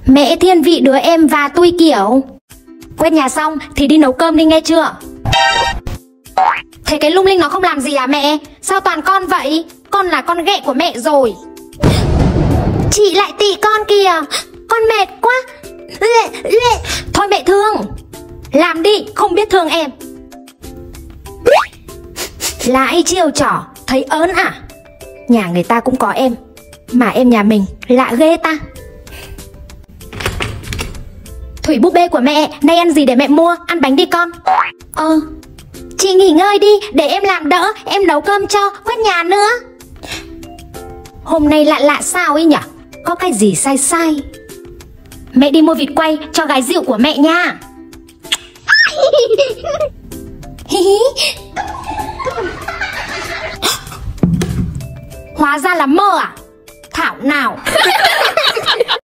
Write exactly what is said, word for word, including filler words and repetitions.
Mẹ thiên vị đứa em và tôi kiểu. Quét nhà xong thì đi nấu cơm đi nghe chưa? Thế cái lung linh nó không làm gì à mẹ? Sao toàn con vậy? Con là con ghẹ của mẹ rồi. Chị lại tị con kìa. Con mệt quá. Thôi mẹ thương. Làm đi, không biết thương em. Lại chiêu trò, thấy ớn à? Nhà người ta cũng có em, mà em nhà mình lạ ghê ta. Thủy búp bê của mẹ, nay ăn gì để mẹ mua? Ăn bánh đi con. Ờ, chị nghỉ ngơi đi, để em làm đỡ. Em nấu cơm cho, quét nhà nữa. Hôm nay lạ lạ sao ấy nhỉ? Có cái gì sai sai. Mẹ đi mua vịt quay cho gái rượu của mẹ nha. Hóa ra là mơ à? Thảo nào.